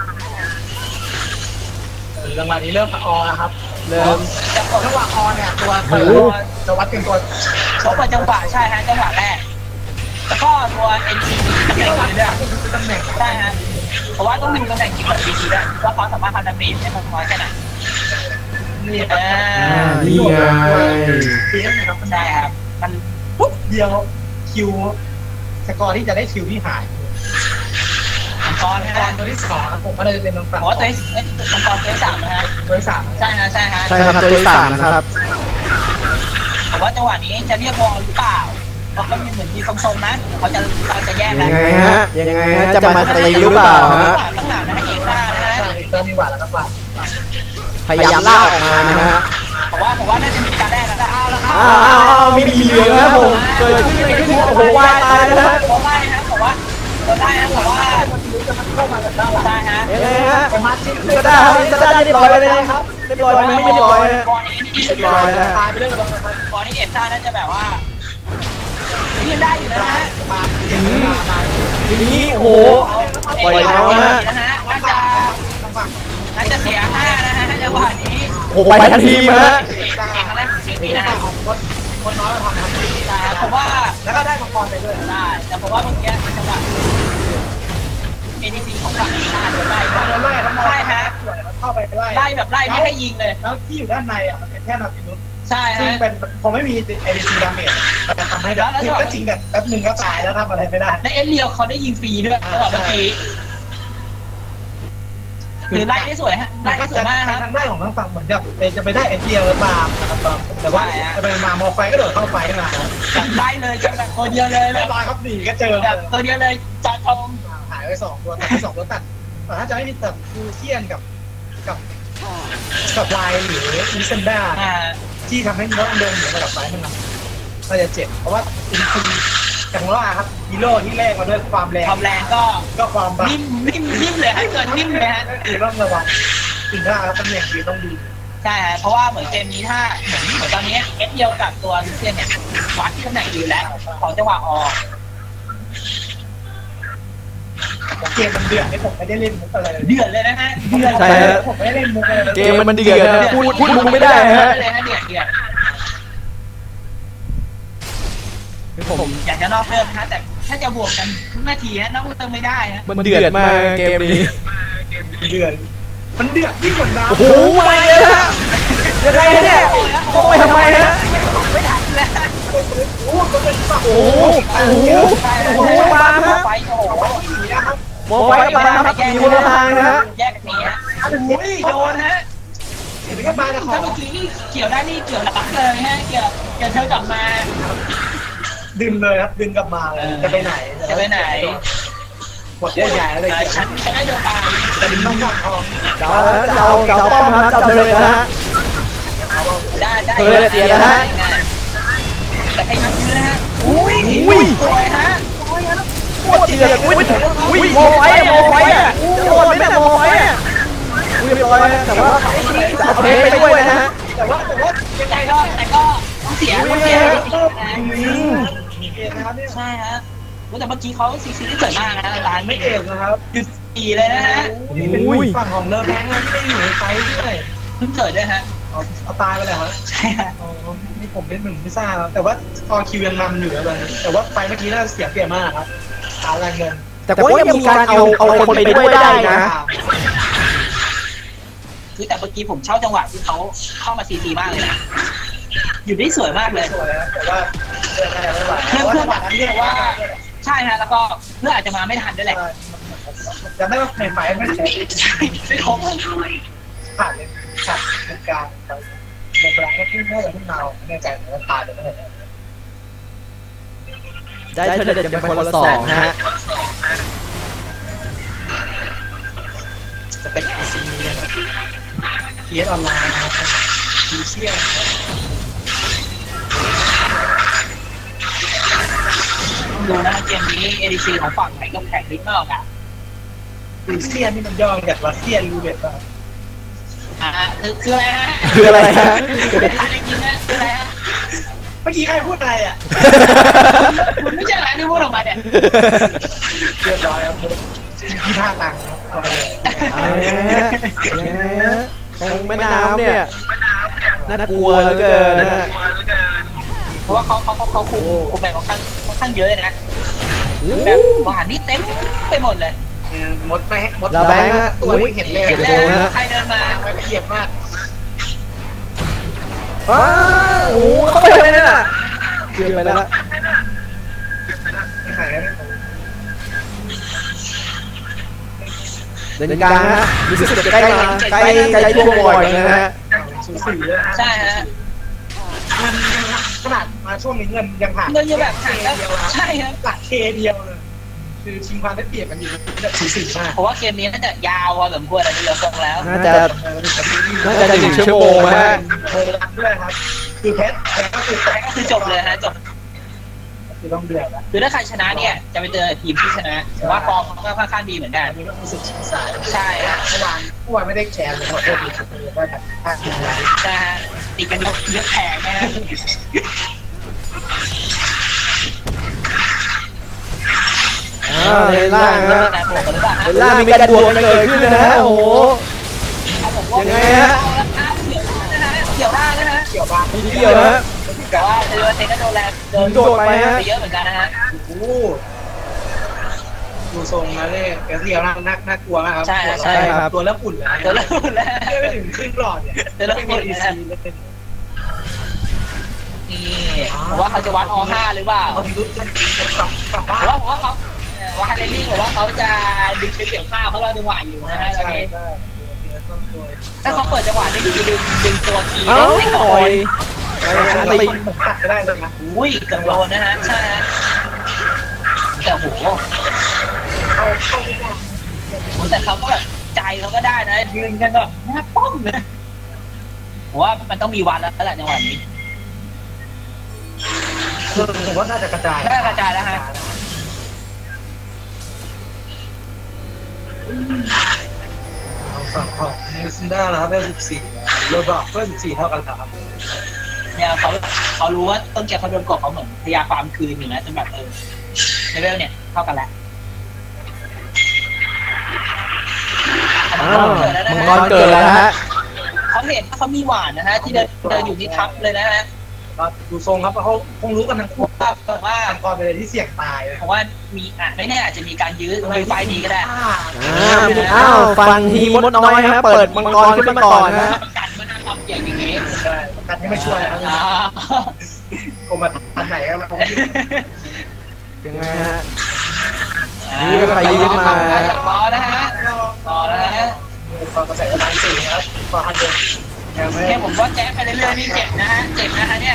จังหวะนี้เริ่มออแล้วครับเริ่มจังหวะจังหวะออเนี่ยตัวโอ้โหจะวัดเป็นตัวสองจังหวะใช่ฮะจังหวะแรกแล้วก็ตัว NCT ตำแหน่งนี้ด้วยตำแหน่งใช่ฮะเพราะว่าต้องดูตำแหน่งจิตกับ BC ด้วยว่าเขาสามารถทำดาเมจได้มากน้อยแค่ไหนนี่นี่ไงเพี้ยนนะครับใช่ครับมันปุ๊บเดียวคิวสกอร์ที่จะได้คิวที่หายมังกรนะตอฮะนตัวที่สองผมก็เลยเป็นน้ำตาลโอ้ตัวมังกรตัวที่สามนะฮะตัวที่สามใช่ฮะใช่ฮะใช่ครับตัวที่3นะครับแต่ว่าจังหวะนี้จะเรียกวองหรือเปล่าเพราะก็มีเหมือนมีทรงๆนะเขาจะแยกยัแล้วงไงฮะยังไงฮะจะมาตีหรือเปล่าฮะตั้งหลังนะเอกหน้านะฮะใช่เติมดีกว่าแล้วครับว่าพยายามลากออกมานะฮะผมว่าน่าจะมีการแรกแล้วเอาแล้วครับอ้าวมีผีเหลืองนะครับผมเกิดขึ้นในขึ้นโอ้โหวายตายนะฮะผมได้นะผมว่าได้นะผมว่าได้ฮะยังไงฮะสมาชิกก็ได้ครับก็ได้เรียบร้อยไปเลยครับเรียบร้อยไปไม่เรียบร้อยนะบอลนี้เรียบร้อยนะตายไปเรื่องอะไรครับบอลนี้เอฟซ่าน่าจะแบบว่ายืนได้อยู่นะฮะมาเสียงมาทีนี้โอ้โห ปล่อยน้องนะนะฮะน่าจะเสีย5นะฮะจังหวะนี้โอ้โหไปทันทีมฮะเอกครั้งแรกของชีวิตนี่นี้นะนะคฮะรับคนน้อยมาทำครับแต่ผมว่าแล้วก็ได้มังกรไปด้วยได้แต่ผมว่าเมื่อกี้จังหวะ ADC ของฝั่งนี้น่าจะได้ไล่แล้วใช่ฮะเข้าไปไล่ไล่แบบไล่ไม่ให้ยิงเลยแล้วที่อยู่ด้านในอ่ะมันเป็นแค่นาทีนุษใช่ซึ่งฮะเป็นผมไม่มีเอดีซีดาเมจมันจะทำให้แบบก็จริงแบบแป๊บนึงก็ตายแล้วทำอะไรไม่ได้ในเอเรียวเขาได้ยิงฟรีด้วยจังหวะเมื่อกี้หรือไล่ได้สวยฮะไล่ได้สวยมากครับทางได้ของทางฝั่งเหมือนจะไปได้เอเดียหรือเปล่านะครับแต่ว่าจะไปมามอไฟก็โดดเข้าไฟมาจับได้เลยจับแบบตัวเดียวเลยเรียบร้อยครับหนีก็เจอแบบตัวเดียวเลยจัดทงหายไป2 ตัวตัดไป2 ตัวตัดแต่ถ้าจะไม่มีตัดฟูเทียนกับลายหรือลิเซนด้าที่ทำให้น้องเดินเหมือนระดับไฟมันน่าจะเจ็บเพราะว่าอินซีอย่างว่าครับฮีโร่ที่แรกมาด้วยความแรงความแรงก็ความบ้านิ่มเลยให้เกิดนิ่มเลยฮะคือต้องระวังถึงถ้าแล้วตำแหน่งคือต้องดูใช่ฮะเพราะว่าเหมือนเกมนี้ถ้าเหมือนตอนนี้เอสเดียวกับตัวลูเซียนเนี่ยวัดที่ตำแหน่งอยู่แล้วของจังหวะออกเกมมันเดือดผมไม่ได้เล่นมุกอะไรเลยเดือดเลยนะฮะเดือดใช่ฮะผมไม่ได้เล่นมุกอะไรเลยเกมมันเดือดนะพูดมุกไม่ได้ฮะเลยฮะเดือดผมอยากจะนอกเรื่องนะฮะแต่ถ้าจะบวกกันทุกนาทีฮะนอกเรื่องไม่ได้ฮะมันเดือดมากเกมนี้เดือดมันเดือดยิ่งกว่าน้ำโอ้โหมาเลยฮะยังไงเนี่ยโอ้ยทำไมฮะไม่ทันแล้วโอ้ก็เป็นฝั่งโอ้โหโอ้โหโอ้โหมาฮะไฟโอ้โหหนีนะครับหมอไฟมาครับมีคนละทางนะฮะแยกกันหนีฮะโอ้ยโดนฮะเห็นไหมครับมาแล้วขอถ้าเมื่อกี้นี่เกี่ยวได้นี่เกี่ยวหลักเลยฮะเกี่ยวเธอกลับมาดึงเลยครับดึงกลับมาเลยจะไปไหนจะไปไหนหมดเยอะแยะเลยฉันได้โดนตายแต่ดึงต้องฝั่งทองเจ้าป้อมครับเจ้าเธอเลยนะฮะได้เธอเลยเสียนะฮะแต่ให้มันซื้อนะฮะอุ้ยสวยฮะโคตรเดือดอุ้ยโมไฟอ่ะจะโดนไหมเนี่ยโมไฟอ่ะเรียบร้อยแต่ว่าจะเพลไปด้วยนะฮะแต่ว่าแต่ก็ต้องเสียต้องเสียมีเกมนะครับเนี่ยใช่ฮะแต่เมื่อกี้เขาซีซีที่เกิดมากนะร้านไม่ไม่เอกนะครับจุดสี่เลยนะฮะนี่เป็นฝั่งของเลิฟแบงค์ที่ได้อยู่ในไฟด้วยเพิ่งเกิดด้วยฮะเอาตายไปเลยครับใช่ฮะอ๋อนี่ผมเป็นหนึ่งไม่ทราบแต่ว่าตอนคิวยังนำอยู่เลยแต่ว่าไฟเมื่อกี้น่าเสียเปรียบมากครับหาแรงเงินแต่ก็ยังมีการเอาคนไปด้วยได้นะคือแต่เมื่อกี้ผมเช่าจังหวะที่เขาเข้ามาซีซีมากเลยนะอยู่ได้สวยมากเลยสวยนะแต่ว่าเรื่องอะไรไม่ไหวเพื่อนนั้นเรียกว่าใช่ฮะแล้วก็เพื่อนอาจจะมาไม่ทันด้วยแหละจำได้ว่าในไฟไม่ใช่ไม่ครบผ่านเลยขาดเป็นการในเวลาแค่ขึ้นเท่าไหร่ขึ้นมาไม่แน่ใจว่าตายหรือไม่ได้เธอจะเป็นคนละสองนะฮะจะเป็นไอซีเพียสออนไลน์นะครับดีเชี่ยดูนะเกมนี้ ADC ของฝั่งไหนก็แข่งนิดมากอ่ะดีเชี่ยนี่มันย่อมาจากรัสเซียนรูเล็ตป่ะคืออะไรฮะคืออะไรฮะอะไรจริงนะคืออะไรฮะเมื่อกี้ใครพูดอะไรอ่ะคุณไม่ใช่อะไรที่พูดออกมาเนี่ยเรียบร้อยครับที่ท่าตังครับเอาไปเลยตรงแม่น้ำเนี่ยน่ากลัวเหลือเกินนะฮะเพราะว่าเขาคุมแบบค่อนข้างเยอะเลยนะแบบหวานนี่เต็มไปหมดเลยมดไปมดเราแบงค์ฮะตัวไม่เห็นเลยเห็นแล้วใครเดินมาไม่ละเอียดมากว้าโอ้เข้าไปเลยน่ะเกือบไปแล้วไม่ขายเดินกลางฮะรู้สึกจะใกล้มาใกล้ทั่วบ่อยนะฮะสูสีเลยใช่ฮะเงินขนาดมาช่วงนี้เงินยังผ่านเงินยังแบบห่างแล้วใช่ครับหลักเคเดียวเลยคือชิงความได้เปรียบกันอยู่แบบสูสีมากเพราะว่าเกมนี้น่าจะยาวพอสมควรอันนี้เราส่งแล้วน่าจะ1 ชั่วโมงฮะเธอรักด้วยครับ คือเพชรแต่ก็คือแต่ก็คือจบเลยฮะจบคือต้องเดือดแล้วคือถ้าใครชนะเนี่ยจะไปเจอทีมที่ชนะแต่ว่าฟอร์มเขาก็ค่อนข้างดีเหมือนกันอันนี้ก็รู้สึกชิงสายใช่ฮะเมื่อวานไม่ได้แชร์เลยเพราะโคตรดีเลยว่าแบบพลาดทีมงานใช่ฮะติดกันเยอะแผงนะฮะในล่างฮะแต่ผมก็รู้ว่าในล่างมีการบวกกันเกิดขึ้นนะฮะโอ้โห ยังไงฮะเกี่ยวได้นะฮะเกี่ยวบ้างมีเกี่ยวฮะแต่ว่าเรือเทนก็โดนแรงโดนไปเยอะเหมือนกันนะฮะโอ้ดูทรงนะเนี่ยแกเรียวน่ากลัวมากครับใช่ครับตัวเริ่มอุ่นแล้วเดี๋ยวเริ่มแล้วไม่ถึงครึ่งหลอดเนี่ยเดี๋ยวเริ่มไม่หมมีดอีแล้วซีเลยเป็นนี่ผมว่าเขาจะวัดอ5หรือเปล่าเขารู้จะกลับบ้านผมว่าเขาว่าฮาร์เรนลี่ผมว่าเขาจะดึงไปเกี่ยวข้าวเพราะเราจังหวะอยู่นะฮะตอนนี้ถ้าเขาเปิดจังหวะได้ดีดึงตัวทีเอ้าไม่โอก่อนยตีผมตัดก็ได้เลยนะอุ้ยเกือบโดนนะฮะใช่ฮะแต่โหแต่เขาก็แบบใจเขาก็ได้นะยืนกันแบบหน้าป้อมเลยผมว่ามันต้องมีวันแล้วแหละจังหวะนี้คือผมว่าน่าจะกระจายน่ากระจายแล้วฮะฝั่งของนิวซินด้านะครับได้14โรบอทก็14เท่ากันครับเนี่ยเขารู้ว่าต้นเกมเขาโดนกดเขาเหมือนพยายามความคืนอยู่นะจนแบบเลเวลเนี่ยเท่ากันแล้วมังกรเกิดแล้วฮะเขาเห็นเขามีหวานนะฮะที่เดินอยู่ที่ทับเลยนะฮะก็ดูทรงครับเขาคงรู้กันทั้งคู่ว่าทำกรเป็นอะไรที่เสี่ยงตายเพราะว่ามีไม่แน่อาจจะมีการยื้อไฟนี้ก็ได้อ้าวฝั่งทีมมดน้อยฮะเปิดมังกรขึ้นมาก่อนนะกันมันทำอย่างนี้ใช่กันที่ไม่ช่วยแล้วผมมาทันไหนครับยังไงฮะ นี่ก็ไปยืนมารอนะฮะรอนะฮะตอนกระแสประมาณ4ครับพอทันเดินยังไม่แค่ผมว่าแจ๊ไปเรื่อยๆนี่เจ็บนะฮะเจ็บนะฮะเนี่ย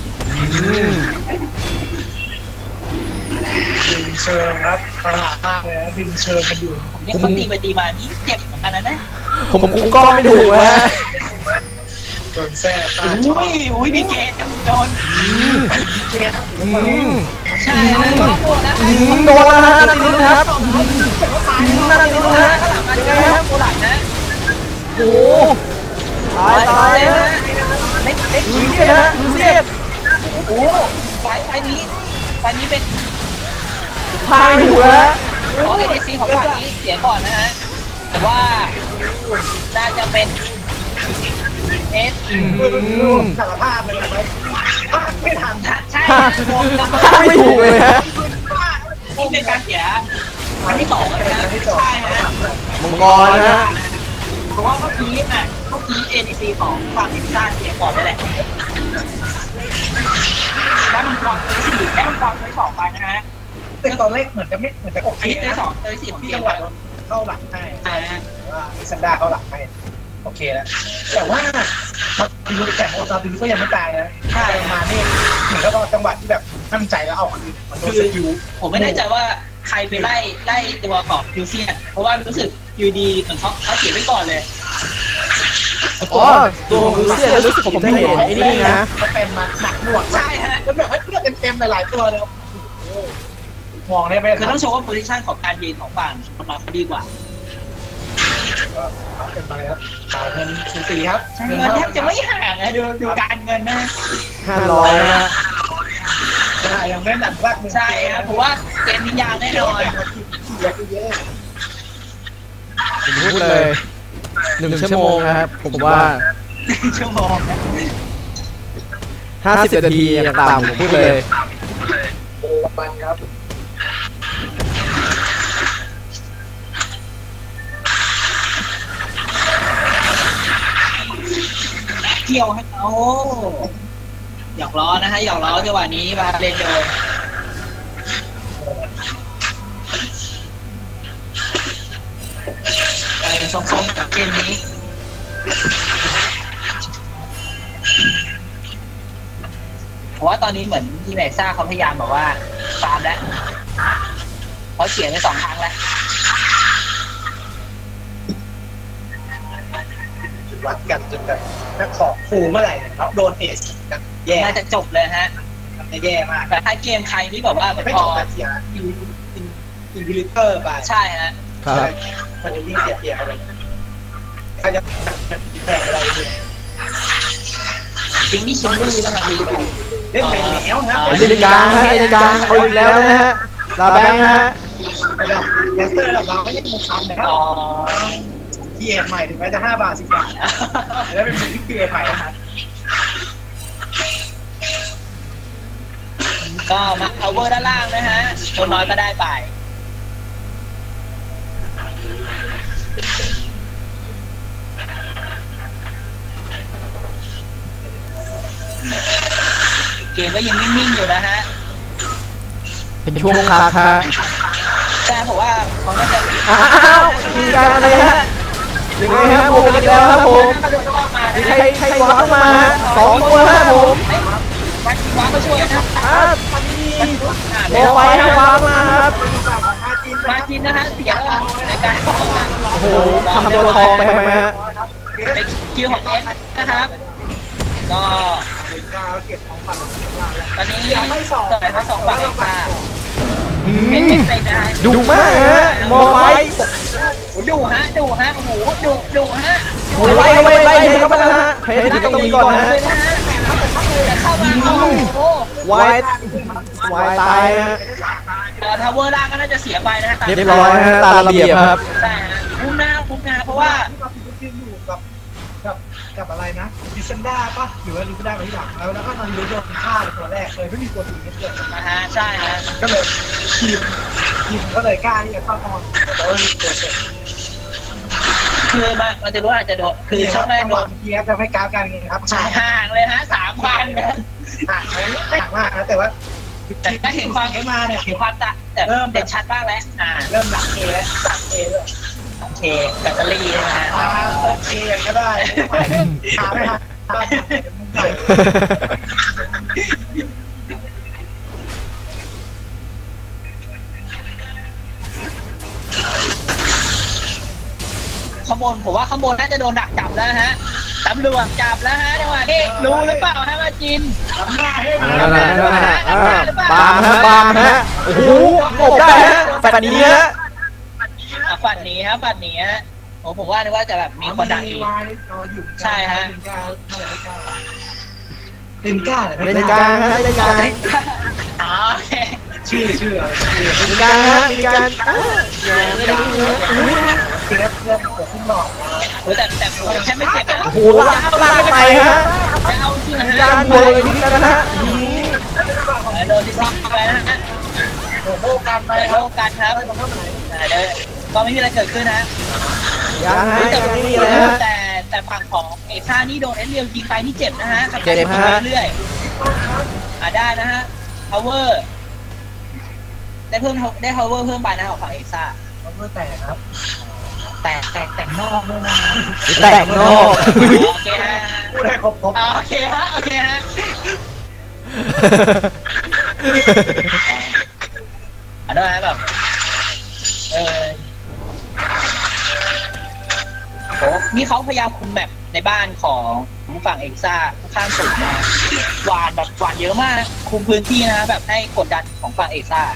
ดึงเชิงครับตลาดมากเลยนะดึงเชิงกันอยู่เนี่ยเขาตีไปตีมานี่เจ็บเหมือนกันนะผมคุมกล้องไม่ถูกฮะโดนแซ่ตาอุ้ยดีเจโดนเจ็บใช่ฮะโดนนะโดนแล้วฮะติลุ้นครับนั่นติลุ้นฮะข้างหลังมายังไงครับโบราณนะโอ้ตายฮะเล็กลูเซียนฮะลูเซียนโอ้ไฟนี้เป็นพายหัวฮะอ๋อเอเดซีของฝั่งนี้เสียก่อนนะฮะแต่ว่าน่าจะเป็นเอสสารภาพเลยไหมไม่ทันใช่ไม่ถูกเลยฮะนี่เป็นการเสียอันที่2นะฮะใช่ฮะมังกรนะฮะเพราะว่าเมื่อกี้เอเดซีของฝั่งทีมชาติเสียก่อนนั่นแหละแล้วมันความเคย4แล้วมันความเคย2ไปนะฮะแต่ตอนแรกเหมือนจะไม่เหมือนจะโอเคอันนี้เคย2เคย4ของที่เกจัมงหไปวะเข้าหลังให้ฮะว่าซันด้าเข้าหลังให้โอเคแล้วแต่ว่าทีมแต่โอซาติก็ยังไม่ตายนะถ้ามาเนี่ยเหมือนกับจังหวะที่แบบตั้งใจแล้วเอาคืนมันโดนสกิลผมไม่แน่ใจว่าใครไปไล่ตัวของยูเซียนเพราะว่ารู้สึกยูดีเหมือนเขาเสียไปก่อนเลยอ๋อตัวของลูเซียนรู้สึกผมได้เห็นไอ้นี่นะเขาเป็นมาหนักหน่วงใช่ฮะแล้วแบบให้เพื่อนเต็มๆหลายๆตัวเลยมองได้ไหมคือต้องโชว์ว่าโพซิชันของการยืนของฝั่งมาดีกว่าเป็นไปครับจ่ายเงินสูสีครับเงินแทบจะไม่ห่างนะดูการเงินนะ 500นะฮะยังไม่หนักมากใช่ครับผมว่าเกมนี้ยาวแน่นอนผมพูดเลย1 ชั่วโมงนะครับผมว่าชั่วโมง 50 นาทีอย่างต่ำผมพูดเลยปันครับเกี่ยวให้เขาหยอกล้อนะฮะหยอกล้อจังหวะนี้มาเล่นโดนไปกันทรงๆกับเกมนี้เพราะว่าตอนนี้เหมือนทีมเอ็กซ่าเขาพยายามแบบว่าฟาร์มแล้วเขาเสียไป2 ครั้งแล้ววัดกันจนแบบนักขอบฟูเมื่อไหร่ครับโดนเอสกันแย่น่าจะจบเลยฮะจะแย่มากแต่ถ้าเกมใครที่แบบว่าไม่พจอบแต่เสียอินฟิลิเตอร์ไปใช่ฮะครับมันจะยิ่งเสียอะไรใครจะแตกอะไรเนี่ยจริงที่ชิมลี่แล้วครับเล่นเป็นแล้วนะไอ้กลางฮะไอ้กลางเอาอีกแล้วนะฮะลาแบงค์ฮะระดับแคสเตอร์ระดับเราไม่ใช่มุกคำนะครับอ๋อที่เอ็มใหม่ถึงแม้จะ5 บาท 10 บาทแล้วเป็นมือที่เอ็มใหม่นะครับก็มาเอาเวอร์ด้านล่างนะฮะคนน้อยก็ได้ไปเกมก็ยังนิ่งๆอยู่นะฮะเป็นช่วงพักฮะแต่ผมว่าเขาน่าจะอ้าวมีการอะไรฮะยังไงฮะผมอีกแล้วครับผมมีใครวาร์ปมาฮะ2 ตัวฮะผมวัดวางก็ช่วยนะโมไว้ฮะวาร์ปมาครับมาจินนะฮะเสียในการเข้ามาโอ้โหทำตัวทองไปไหมฮะเป็นคิวของเอสนะครับก็ตอนนี้เกิดมา2 ฝั่งเองค่ะเป็นเอฟเฟกต์นะฮะดุมากฮะโมไว้ดูฮะโอ้โหดูฮะโมไว้ไล่เข้าไปแล้วฮะเพชรต้องมีก่อนนะฮะเลยนะฮะแต่เข้ามาโอ้โหไวตายฮะทาวเวอร์ล่างก็น่าจะเสียไปนะฮะเรียบร้อยฮะตามระเบียบครับใช่ฮะคุ้มหน้าเพราะว่าที่อยู่กับอะไรนะดิซันด้าป่ะหรือว่าดิซันด้าไปที่หลังแล้วก็นอนยูโดนฆ่าตัวแรกเลยไม่มีตัวอื่นเกิดนะฮะใช่ฮะก็เลยทีมก็เลยกล้าที่จะเข้ามาแต่ว่ามีตัวเกิดคือมันจะรู้อาจจะโดนคือช่วงแรกโดนเกียร์จะไม่กล้ากันไงครับห่างเลยฮะ3,000นะห่างไม่ห่างมากนะแต่ว่าแต่ก็เห็นความมาเนี่ยเห็นความแต่เริ่มเด่นชัดมากแล้วเริ่มหลักเอแล้วหลักเอเลยโอเคแบตเตอรี่นะฮะโอเคก็ได้หาไม่หาข้างบนผมว่าข้างบนน่าจะโดนดักจับแล้วฮะตำรวจจับแล้วฮะจังหวะนี้รู้หรือเปล่าฮะมาจินบามฮะโอ้โหหลบได้ฮะแบบนี้ฮะฝันหนีฮะโอ้ผมว่านึกว่าจะแบบมีคนดักอยู่ใช่ฮะเล่นกล้าเลยเล่นกลางฮะเล่นกลางอ๋อโอเคชื่อเล่นกลางฮะมีการเกิดเรื่องเกิดขึ้นหลอกแต่ผมแค่ไม่เจ็บนะโอ้โหลากไปฮะจะเอาชื่อการฮะบวกเลยนี่กันนะฮะโดนดิสนีย์ไปนะฮะโลกกันไปโลกกันครับเดี๋ยวก็ไม่มีอะไรเกิดขึ้นนะยังฮะยังนี่เลยฮะแต่ฝั่งของเอซ่านี่โดนเอสเรียลยิงไปนี่เจ็บนะฮะเจ็บฮะเรื่อยได้นะฮะ power ได้ power เพิ่มไปนะของฝั่งเอซ่ามันก็แตกครับแต่งนอกด้วยนะแตกนอกโอเคฮะพูดให้ครบโอเคฮะด้วยนะแบบโอ้นี่เขาพยายามคุมแบบในบ้านของฝั่งเอ็กซ่าข้างสุดนะหวานเยอะมากนะคุมพื้นที่นะแบบให้กดดันของฝั่งเอ็กซ่า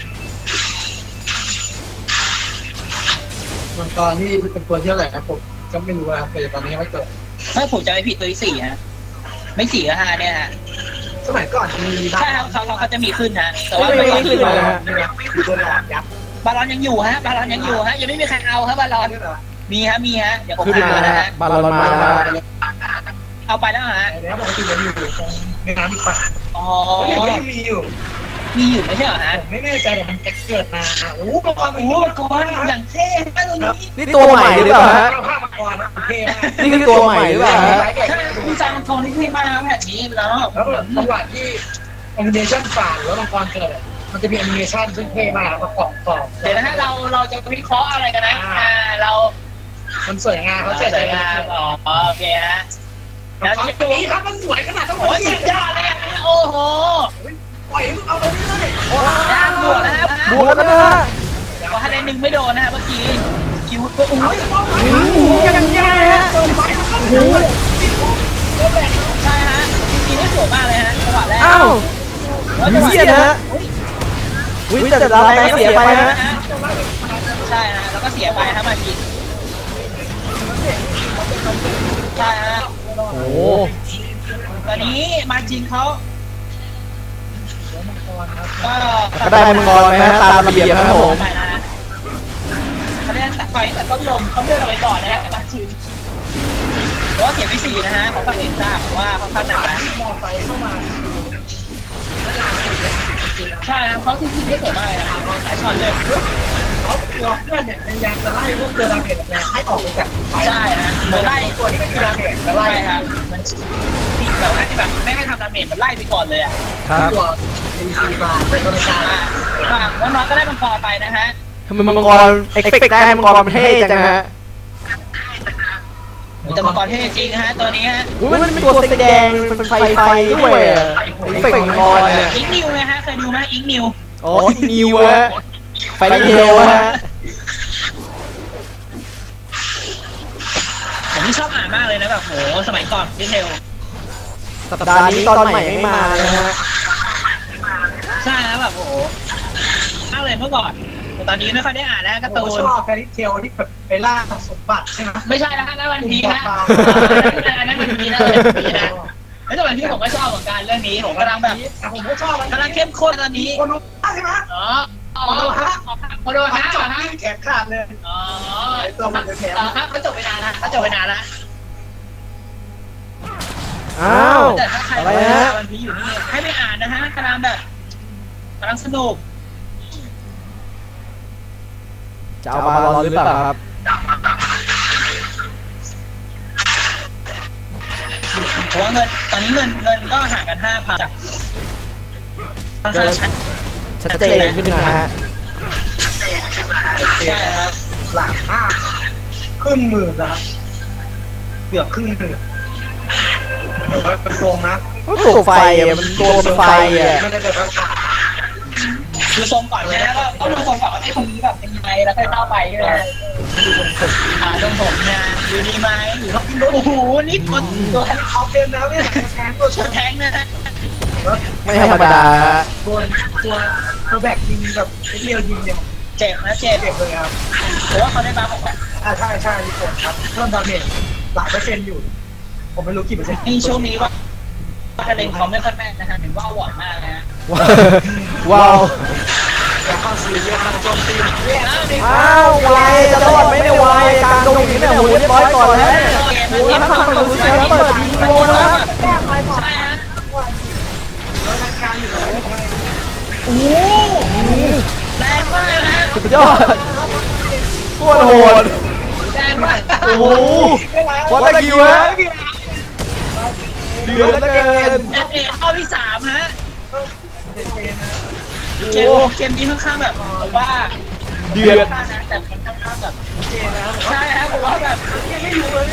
มันตอนที่เป็นตัวเที่ยวไหนนะผมก็ไม่รู้นะครับแต่ตอนนี้ไม่เกิดถ้าผมจะไม่ผิดตัวที่4ฮะไม่4ก็5เนี่ยฮะสมัยก่อนมีใช่ครับเขาจะมีขึ้นนะแต่ว่าไม่ขึ้นเลยฮะคือตัวหลอดยักษ์บาลอนยังอยู่ฮะบาลอนยังอยู่ฮะยังไม่มีใครเอาครับบาลอนมีฮะเดี๋ยวผมขึ้นมานะฮะบาลอนมาแล้วเอาไปแล้วฮะแล้วปกติจะอยู่ตรงในน้ำอีกฝั่งอ๋อยังมีอยู่ไม่ใช่เหรอฮะผมไม่แน่ใจแต่มันเกิดมาโอ้โหมังกรโอ้โหก่อนอย่างเท่ฮะตรงนี้นี่ตัวใหม่หรือเปล่าฮะภาพมังกรนะเท่มากนี่คือตัวใหม่หรือเปล่าฮะใช่ดีไซน์มังกรที่เท่มากนะแบบนี้แล้วแล้วจังหวะที่แอนิเมชั่นฝ่าแล้วมังกรเกิดมันจะมีแอนิเมชั่นซึ่งเท่มากประกอบต่อเดี๋ยวนะฮะเราจะวิเคราะห์อะไรกันนะเรามันสวยงามเขาเจ๋งงามอ๋อโอเคฮะแล้วตัวนี้ครับมันสวยขนาดต้องโอ้ยสุดยอดเลยโอ้โหปล่อยมึงเอาไปเรื่อยบวกนะครับบวกแล้วนะฮะขอคะแนนหนึ่งไม่โดนนะเมื่อกี้คิวก็โอ้ยยังแย่ฮะใช่ฮะจริงๆนี่สวยมากเลยฮะจังหวะแรกอ้าวเสียนะฮะวิ่งแต่เราไปเสียไปฮะใช่ฮะแล้วก็เสียไปครับมาจริงใช่ฮะโอ้ตอนนี้มาจริงเขาก็ได้มังกรไหมฮะตามระเบียบครับผมเขาเรียกต่อยแต่ต้นลมเขาเลือกเอาไว้ก่อนนะฮะมาจริงเพราะว่าเสียไปสี่นะฮะเขาฟังเองทราบว่าเขาพลาดหนักนะมองไปเข้ามาใช่ครับเขาจริงๆได้สวยมากเลยนะครับหลายช็อตเลยเขาตัวเพื่อนเนี่ยพยายามจะไล่พวกเจอดาเมจเนี่ยให้ออกไปจากไฟใช่ฮะเหมือนไล่ตัวที่เป็นดาเมจจะไล่ใช่ครับมันตีแบบว่าที่แบบไม่ให้ทำดาเมจมันไล่ไปก่อนเลยอ่ะครับตัวเป็นซีบาร์เป็นตัวกลางแล้วน้องก็ได้มังกรไปนะฮะทำไมมังกรเอ็กเฟกได้มังกรมันเท่จังฮะแต่มังกรเท่จริงฮะตัวนี้ฮะอุ้ยมันเป็นตัวแดงเป็นไฟด้วยเอ็กเฟกมังกรเนี่ยอิงนิวนะฮะเคยดูไหมอิงนิวอ๋อนิวฮะไฟเทลฮะผมที่ชอบอ่านมากเลยนะแบบโหสมัยก่อนดีเทลสัปดาห์นี้ตอนใหม่ไม่มานะฮะใช่แล้วแบบโหมากเลยเมื่อก่อนแต่ตอนนี้ไม่ค่อยได้อ่านแล้วการ์ตูผมนชอบแฟรี่เทลที่แบบไปล่าสมบัติใช่ไหมไม่ใช่นะฮะนั่นวันพีนะอันนั้นวันพีนะแล้วแต่วันพีผมก็ชอบเหมือนกันเรื่องนี้ผมกำลังแบบผมก็ชอบกำลังเข้มข้นตอนนี้คนรู้ใช่ไหมอ๋อโดฮะโดฮะจบที่แขนขาดเลยอ๋อตัวมันจะแขนเขาจบไปนานนะเขาจบไปนานแล้วอ้าวแต่ถ้าใครอะไรว่าฮะวันพีอยู่นี่ให้ไม่อ่านนะฮะกำลังแบบกำลังสนุกจะเอาบาลอนหรือเปล่าครับเพราะว่าเงินตอนนี้เงินก็ห่างกัน5,000จากค่อนข้างชัดชัดเจนขึ้นนะฮะใช่ครับหลักห้าครึ่งหมื่นนะครับเกือบครึ่งหมื่นแต่ว่าเป็นโกงนะตัวไฟอ่ะมันตัวไฟอ่ะไม่ได้แต่ว่าดูทรงก่อนนะก็ต้องดูทรงก่อนว่าไอ้คนนี้แบบเป็นยังไงแล้วค่อยเข้าไปใช่ไหมทรงผมนะอยู่ดีไหมหรือว่าโอ้โหนี่คนตัวเขาเป็นแล้วเนี่ยแทนตัวตัวแท้งนะฮะไม่ธรรมดาตัวแบกยิงแบบเรียวยิงเนี่ยเจ็บนะเจ็บเจ็บเลยครับเพราะว่าเขาได้บัฟของแบบใช่ญี่ปุ่นครับเพิ่มดาเมจหลายเปอร์เซ็นต์อยู่ ผมไม่รู้กี่เปอร์เซ็นต์ในช่วงนี้ว่าคะแนนเขาไม่ค่อยแม่นนะฮะเห็นว่าหวานมากนะฮะว้าวแล้วเข้าซีเรียสมันโจมตีอ้าววายจะรอดไม่ได้วายกลางตรงนี้เนี่ยโหเรียบร้อยก่อนแล้วโอ้ยทั้งฝั่งฝั่งนู้นแล้วเปิดยิงโลนะครับใช่ฮะแล้วรายการอยู่ไหนโอ้แรงมากนะฮะสุดยอดโคตรโหดแรงมากโอ้โหวัดตะคิวฮะเดือดเหลือเกินเอเข้าที่3ฮะเกมนี้ค่อนข้างแบบว่าเดือดแต่มันค่อนข้างแบบใช่ครับผมว่าแบบไม่รู้เลย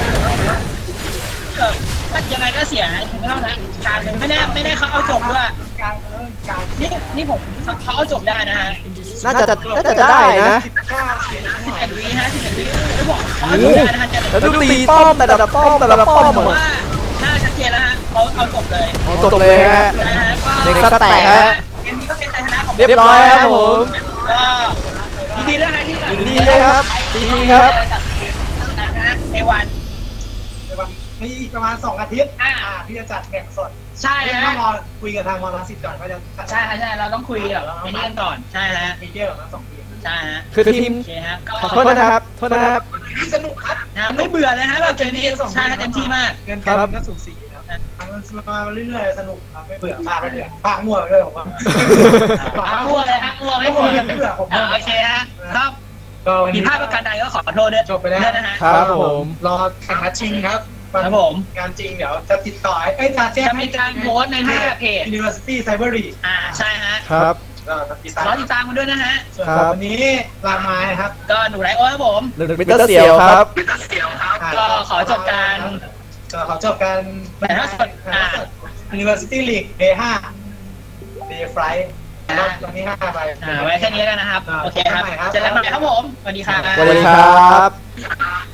ถ้ายังไงก็เสียถึงเท่านั้นการไม่ได้เขาเอาจบด้วยนี่ผมเขาเอาจบได้นะฮะน่าจะได้นะ 11 วิฮะ11 วิไม่บอกเขาเอาจบได้นะฮะแล้วดูตีป้อมแต่ละป้อมเหมือนว่าน่าชัดเจนแล้วฮะเขาเอาจบเลยจบเลยฮะนะฮะเด็กสแต็กฮะเกมนี้ก็เป็นชัยชนะของเรียบร้อยครับผมก็ยินดีด้วยนะที่ยินดีเลยครับดีครับในวันมีอีกประมาณ2 อาทิตย์ที่จะจัดแข่งสดใช่ฮะต้องรอคุยกับทางมอลัสิตก่อนว่าจะใช่เราต้องคุยกับไอ้นี่กันก่อนใช่ฮะมีเยอะนะ2 ปีใช่ฮะคือทีมโอเคฮะขอโทษนะครับโทษนะครับสนุกครับไม่เบื่อเลยฮะแบบเกมนี้ใช่เต็มที่มากเงินเกมก็สูสีครับมาเรื่อยๆสนุกครับไม่เบื่อพาไปเรื่อยพามั่วด้วยผมว่ามั่วเลยฮะมั่วไม่มั่วไม่เบื่อผมโอเคฮะครับมีภาพประการใดก็ขอโทษด้วยจบไปแล้วนะฮะครับผมรอแข่งขันจริงครับครับผมงานจริงเดี๋ยวจะติดต่อจะแจ้งจะมีการโพสต์ในหน้าเพจ University Cyber League ใช่ฮะครับก็ติดตามรอติดตามกันด้วยนะฮะส่วนวันนี้ลาไม้ครับก็หนูไรโอ้ครับผมมิสเตอร์เสี่ยวครับก็ขอจบการถ่ายทอดสด University League Day 5 Day Flight ตอนนี้5 ไปไว้แค่นี้แล้วกันนะครับ โอเคครับเจอกันใหม่ครับผม สวัสดีครับสวัสดีครับ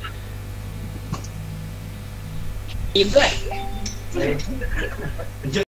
ทีมด้วย